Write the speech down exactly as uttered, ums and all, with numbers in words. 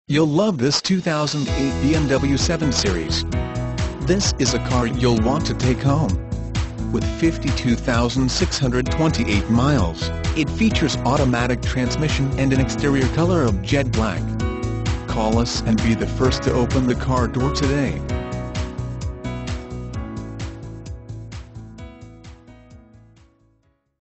You'll love this two thousand eight B M W seven Series. This is a car you'll want to take home. With fifty-two thousand six hundred twenty-eight miles, it features automatic transmission and an exterior color of jet black. Call us and be the first to open the car door today.